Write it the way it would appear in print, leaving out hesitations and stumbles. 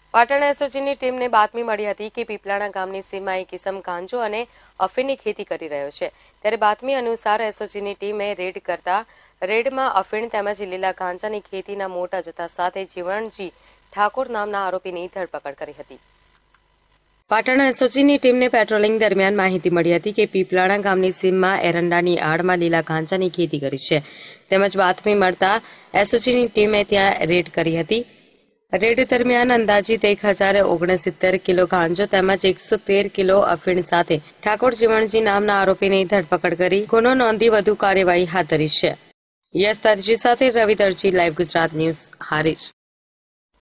પાટણ એસઓજીની ટીમને બાતમી મળી હતી કે પીપલાણા ગામની સીમાએ કિસમ ગાંજો અને અફીણની ખેતી કરી રહ્યો છે। ત્યારે બાતમી અનુસાર એસઓજીની ટીમે રેડ કરતા રેડમાં અફીણ તેમજ લીલા ગાંજાની ખેતીના મોટા જથ્થા સાથે જીવણજી ઠાકોર નામના આરોપીની ધરપકડ કરી હતી। પાટણ એસઓજીની ટીમને પેટ્રોલિંગ દરમિયાન માહિતી મળી હતી કે પીપલાણા ગામની સીમમાં એરંડાની આડમાં લીલા ગાંજાની ખેતી કરી છે, તેમજ બાતમી મળતા એસઓજીની ટીમે ત્યાં રેડ કરી હતી। રેડ દરમિયાન અંદાજિત 1069 કિલો ગાંજો તેમજ 113 કિલો અફીણ સાથે ઠાકોર જીવણજી નામના આરોપીની ધરપકડ કરી ગુનો નોંધી વધુ કાર્યવાહી હાથ ધરી છે। યશ દરજી સાથે રવિ દરજી, લાઈવ ગુજરાત ન્યૂઝ, હારીજ।